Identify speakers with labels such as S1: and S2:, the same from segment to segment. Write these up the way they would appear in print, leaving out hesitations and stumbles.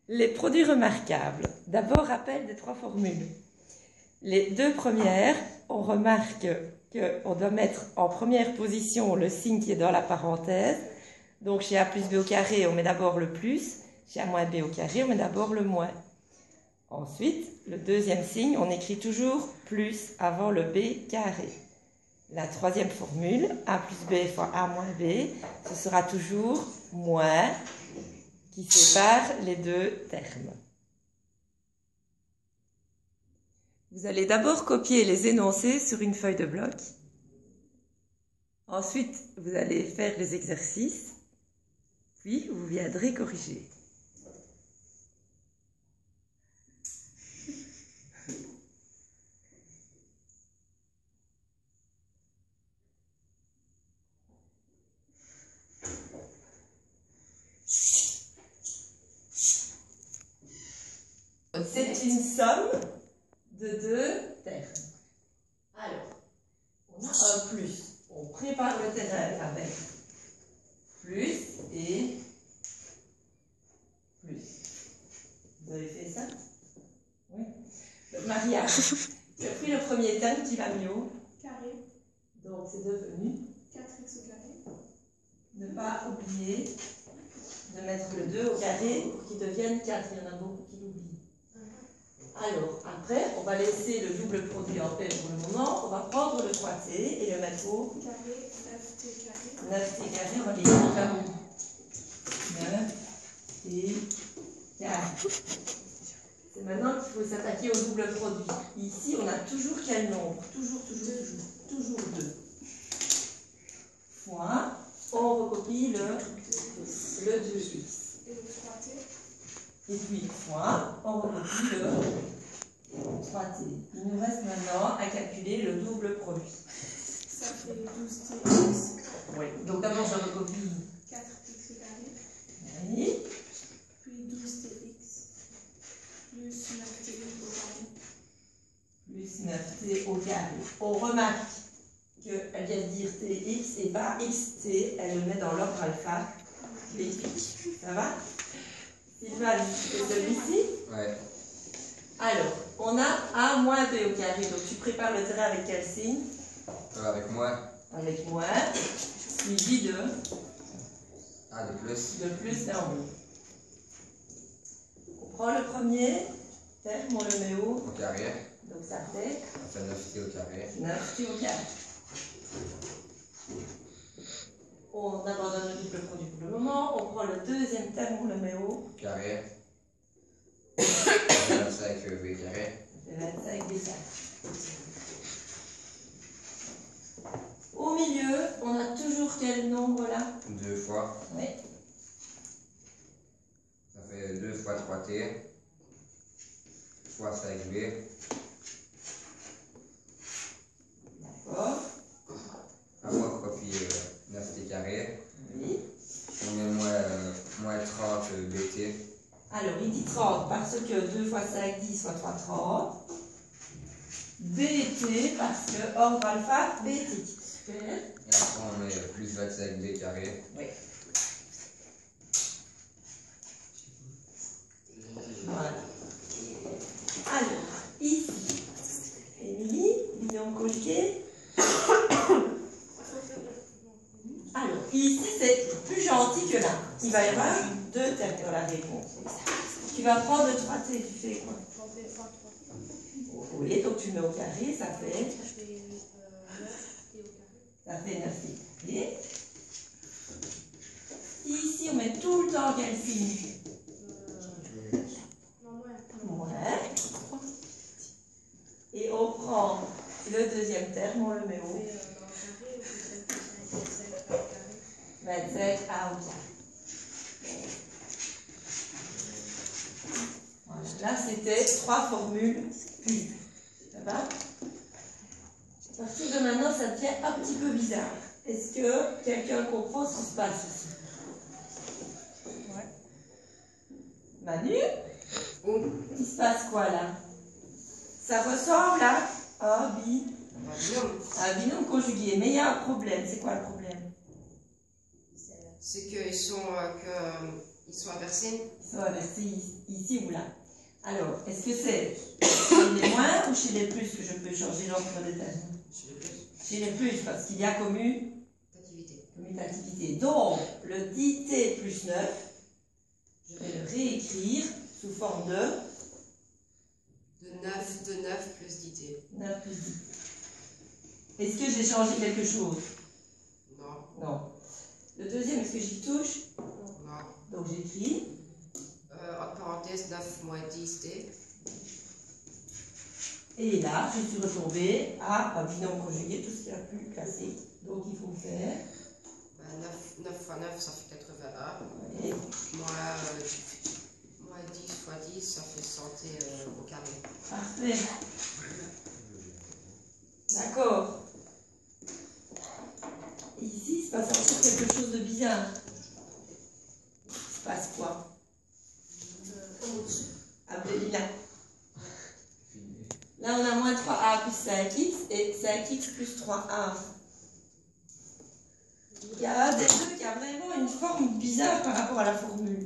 S1: Les produits remarquables. D'abord, rappel des trois formules. Les deux premières, on remarque qu'on doit mettre en première position le signe qui est dans la parenthèse. Donc, chez A plus B au carré, on met d'abord le plus. Chez A moins B au carré, on met d'abord le moins. Ensuite, le deuxième signe, on écrit toujours plus avant le B carré. La troisième formule, A plus B fois A moins B, ce sera toujours moins qui sépare les deux termes. Vous allez d'abord copier les énoncés sur une feuille de bloc. Ensuite, vous allez faire les exercices, puis vous viendrez corriger. C'est une somme de deux termes. Alors, on a un plus. On prépare le terrain avec plus et plus. Vous avez fait ça? Oui. Donc, Maria, tu as pris le premier terme, tu l'as mis au
S2: carré.
S1: Donc, c'est devenu
S2: 4x au carré.
S1: Ne pas oublier de mettre le 2 au carré pour qu'il devienne 4. Il y en a beaucoup qui l'oublient. Alors, après, on va laisser le double produit en paix pour le moment. On va prendre le 3t et le mettre au
S2: carré, 9t carré.
S1: 9t carré, on va l'écrire là haut. 9t carré. C'est maintenant qu'il faut s'attaquer au double produit. Ici, on a toujours quel nombre? Toujours 2. Fois, on recopie le 2x.
S2: Et le 3t.
S1: Et puis, fois, on recopie le 3t. Il nous reste maintenant à calculer le double produit.
S2: Ça fait 12tx.
S1: Oui. Donc d'abord, je recopie
S2: 4x au carré.
S1: Oui.
S2: Puis 12tx. Plus 9t au carré.
S1: Plus 9t au carré. On remarque qu'elle vient de dire tx et pas xt. Elle le met dans l'ordre alphabétique. Ça va? Sylvain, c'est celui-ci?
S3: Ouais.
S1: Alors, on a A moins B au carré. Donc, tu prépares le terrain avec quel signe?
S3: Avec moins.
S1: Avec moins. Suivi de
S3: Ah, de plus.
S1: De plus et en haut. On prend le premier terme, on le met au
S3: carré.
S1: Donc, ça fait
S3: Ça fait 9t au carré.
S1: 9t au carré. On abandonne le double produit pour le moment. On prend le deuxième terme, on le met au
S3: carré. 25 b carré.
S1: 25 b carré. Au milieu, on a toujours quel nombre là?
S3: 2 fois.
S1: Oui.
S3: Ça fait 2 fois 3t. Fois 5b.
S1: D'accord.
S3: Après, on copie 9t carré.
S1: Oui.
S3: On met moins 30 bt.
S1: Alors, il dit 30 parce que 2 fois 5, 10 fois 3, 30. bt parce que ordre alphabétique. Super.
S3: Et après, on met plus 25b carré.
S1: Oui. Voilà. Alors, ici, Émilie, Guillaume Colquet. Alors, ici, c'est plus gentil que là. Il va y avoir 2 termes dans la réponse. Tu vas prendre le 3t, tu fais quoi? Oui, donc tu mets au carré, ça fait 9t carré. Ici, on met tout le temps quel signe? Moins. Et on prend le deuxième terme, on le met au 25a au carré. Voilà. Là, c'était 3 formules. Ça va? À partir de maintenant, ça devient un petit peu bizarre. Est-ce que quelqu'un comprend ce qui se passe ici? Ouais. Manu? Il se passe quoi là? Ça ressemble à un binôme conjugué. Mais il y a un problème. C'est quoi le problème?
S4: C'est qu'ils sont Ils sont inversés.
S1: Ils sont inversés ici ou là. Alors, est-ce que c'est chez les moins ou chez les plus que je peux changer l'ordre des termes? Chez les plus, parce qu'il y a commutativité. Donc, le 10t plus 9, je vais le réécrire sous forme de
S4: De 9 plus 10t.
S1: 9 plus 10. Est-ce que j'ai changé quelque chose?
S4: Non.
S1: Non. Le deuxième, est-ce que j'y touche?
S4: Non.
S1: Donc, j'écris.
S4: Entre parenthèses, 9 moins 10t.
S1: Et là, je suis retombée à un binôme conjugué, tout ce qui est plus classique. Donc, il faut faire
S4: 9 fois 9, ça fait 81.
S1: et
S4: Moins 10 fois 10, ça fait 100t au carré.
S1: parfait. D'accord. Et ici, il se passe encore quelque chose de bizarre. Il se passe quoi? Appelez-le là. Là, on a moins 3a plus 5x et 5x plus 3a. Il y a un des deux qui a vraiment une forme bizarre par rapport à la formule.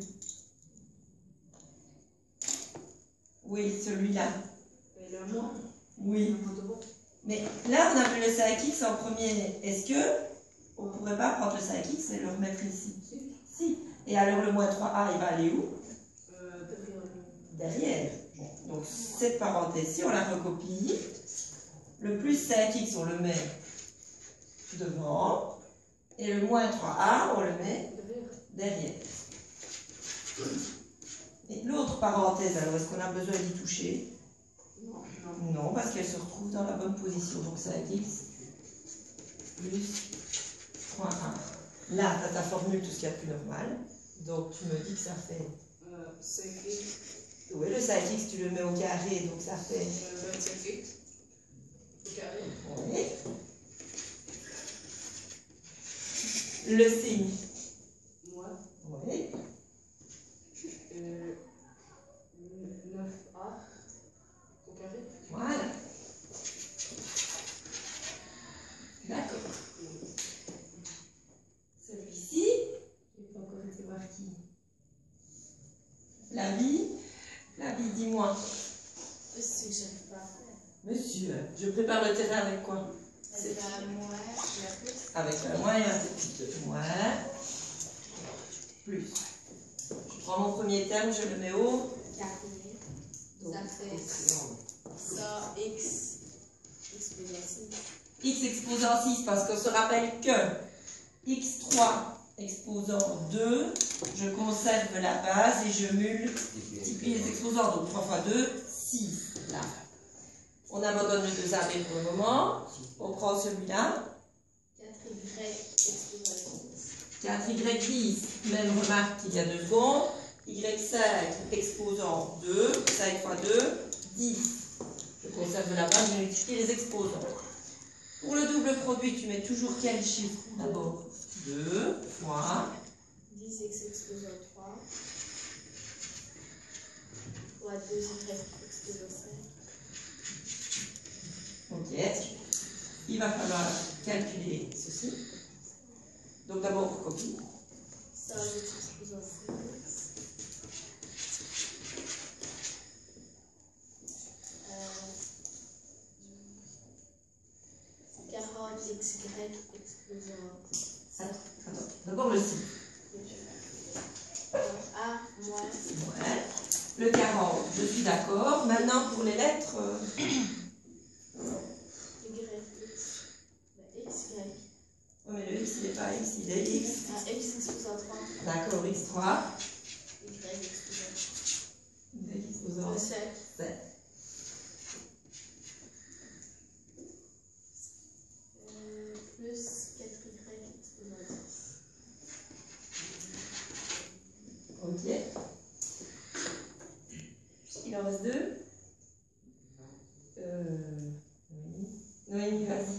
S1: Oui, celui-là.
S2: Et le moins.
S1: Oui. Mais là, on a pris le 5x en premier. Est-ce que on ne pourrait pas prendre le 5x et le remettre ici? Si. Et alors, le moins 3a, il va aller où? Derrière. Donc, cette parenthèse-ci, on la recopie. Le plus 5x, on le met devant. Et le moins 3a, on le met derrière. Et l'autre parenthèse, alors, est-ce qu'on a besoin d'y toucher? Non, parce qu'elle se retrouve dans la bonne position. Donc, 5x plus 3a. Là, tu as ta formule, tout ce qu'il y a de plus normal. Donc, tu me dis que ça fait...
S2: 5x.
S1: Oui, le 5x, tu le mets au carré, donc ça fait...
S2: 25x. Au carré.
S1: Oui. Le signe.
S2: Moins.
S1: Oui.
S2: 9a. Au carré.
S1: Voilà. D'accord. Celui-ci, il n'a pas encore été marqué. La vie, dis-moi.
S2: C'est que j'arrive pas à faire.
S1: Monsieur, je prépare le terrain avec quoi?
S2: C'est la moins, la plus.
S1: Avec un moins et un petit peu. Moins. Plus. Je prends mon premier terme, je le mets au
S2: Carré.
S1: Donc,
S2: Ça fait ça, x exposant 6.
S1: x exposant 6, parce qu'on se rappelle que x3 exposant 2, je conserve la base et je multiplie les exposants. Donc 3 fois 2, 6. Là. On abandonne le 2ab pour le moment. On prend celui-là.
S2: 4y exposant 6.
S1: 4y10, même remarque qu'il y a 2 secondes. y5 exposant 2, 5 fois 2, 10. Je conserve la base, je multiplie les exposants. Pour le double produit, tu mets toujours quel chiffre d'abord? 2 fois
S2: 10x exposant 3. Fois 2y exposant 5.
S1: Ok. Il va falloir calculer ceci. Donc d'abord, on copie.
S2: Ça, x exposant 6. 40xy exposant.
S1: Attends, d'abord le signe.
S2: A moins.
S1: Ouais. Le 40, je suis d'accord. Maintenant, pour les lettres,
S2: YX. Xy.
S1: oh, mais le x, il n'est pas x, il est x.
S2: Ah, x exposant 3.
S1: D'accord, x3.
S2: Y exposant.
S1: Y exposant
S2: 7.
S1: 7.
S2: Plus 4y exposant 10.
S1: Ok. Il en reste 2. Noémie, vas-y.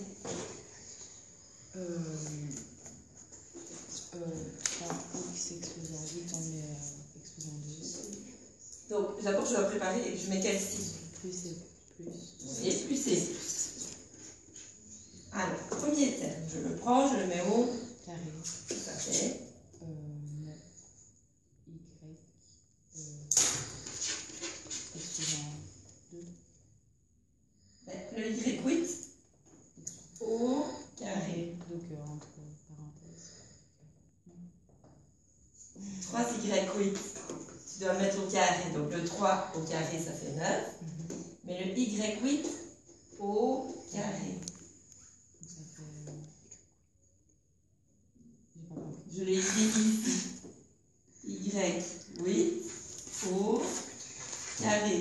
S5: 3x exposant 8, on met exposant 2.
S1: Donc, d'abord, je dois préparer et je mets quel signe?
S5: Plus et plus.
S1: Et plus c'est. Alors, premier terme, je le prends, je le mets au
S5: Carré.
S1: tout à fait.
S5: 9y
S1: y8 au carré.
S5: Donc, entre parenthèses.
S1: 3y8, tu dois mettre au carré. Donc le 3 au carré, ça fait 9. Mais le y8 au carré.
S5: Donc, ça fait. J'ai pas compris.
S1: Je l'ai écrit ici. y8 au carré.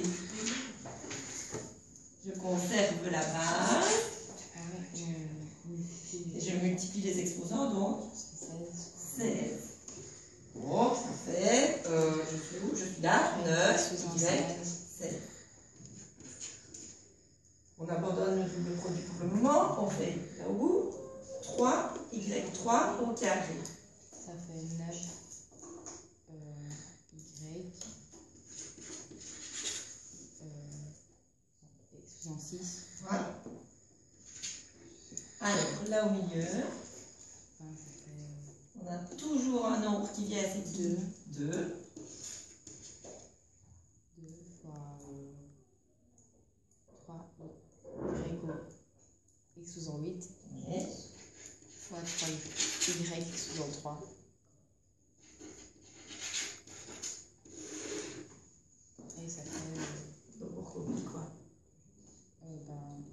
S1: Je conserve la base.
S5: Ah ouais,
S1: Et je multiplie les exposants, donc
S5: 16.
S1: 16. Bon, ça fait, je suis où? Je suis là, 9, y, 16. On abandonne le double produit pour le moment. On fait là au bout 3, y3 au carré.
S5: Ça fait 9 y exposant 6.
S1: Voilà. Alors, là au milieu,
S5: Enfin, ça fait
S1: on a toujours un nombre qui vient, c'est 2. 2.
S5: 2 fois 3 y exposant 8
S1: Et
S5: fois 3 y exposant 3. Et ça fait
S1: donc on recopie quoi?
S5: ben,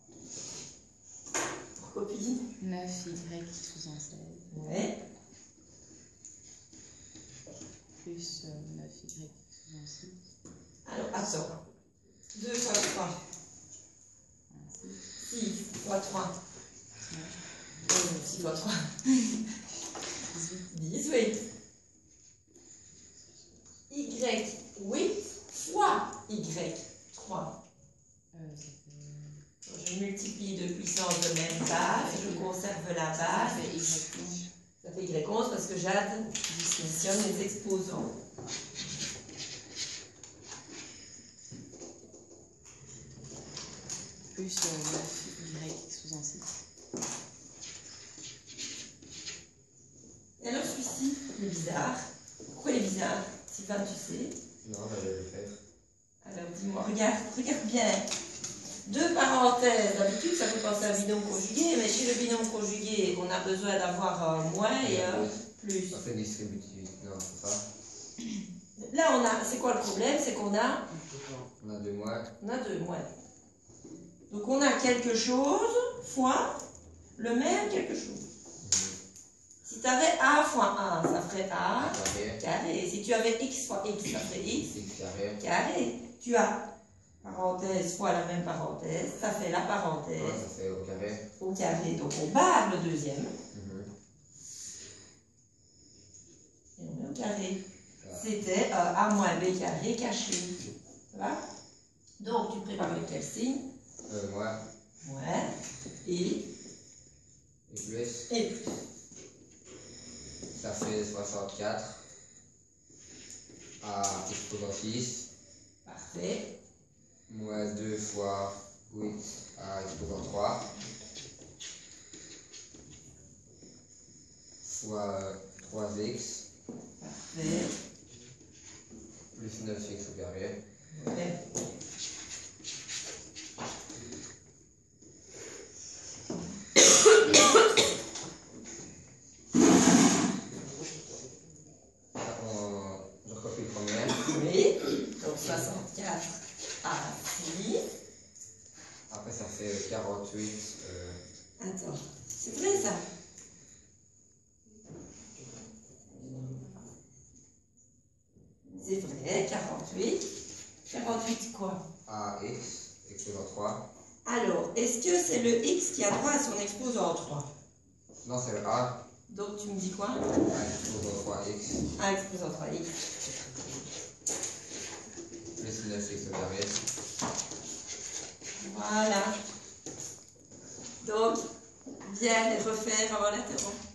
S1: On recopie.
S5: 9 y exposant 16
S1: Ouais.
S5: plus 9 y exposant 6.
S1: Alors, attends. 2 fois 3. 6 fois 3. 6 fois 3. 18. y8 fois y3. Je multiplie deux puissances de même base. Je conserve la
S5: Ça
S1: base.
S5: fait y11
S1: Ça fait y11 parce que j'additionne les exposants.
S5: plus 9 y exposant 6.
S1: Et alors celui-ci, il est bizarre. Pourquoi il est bizarre? Sylvain, tu sais?
S3: Non, j'allais le faire.
S1: Alors dis-moi, regarde bien. Deux parenthèses, d'habitude ça fait penser à un binôme conjugué, mais chez le binôme conjugué, on a besoin d'avoir un moins et un plus.
S3: Ça fait distributif. Non, c'est ça.
S1: Là, c'est quoi le problème? C'est qu'on a
S3: On a 2 moins.
S1: deux moins. Donc on a quelque chose fois le même quelque chose. Si tu avais a fois 1, ça ferait a
S3: Carré.
S1: carré. Si tu avais x fois x, ça ferait x
S3: X carré.
S1: carré. Tu as parenthèse fois la même parenthèse, ça fait la parenthèse
S3: Ouais, ça fait au carré.
S1: au carré. Donc on barre le deuxième et on met au carré. C'était a moins b carré caché. Ça va? Donc tu prépares avec quel signe?
S3: Moins.
S1: Moins et
S3: Et plus.
S1: plus.
S3: Ça fait 64. À exposant 6.
S1: Parfait.
S3: Moins 2 fois 8 à exposant 3. Fois 3x.
S1: Parfait.
S3: Plus 9x au carré.
S1: Ouais.
S3: Je recopie le premier.
S1: Oui. Donc 64 à 6.
S3: Après, ça fait 48.
S1: Attends. C'est vrai ça? C'est vrai, 48. 48 quoi?
S3: À x, exposant 3.
S1: Alors, est-ce que c'est le x qui a droit à son exposant 3?
S3: Non, c'est le a.
S1: Donc tu me dis quoi?
S3: À exposant 3x.
S1: A exposant 3x.
S3: Plus 9x au carré.
S1: Voilà. Donc, bien les refaire avant l'interro.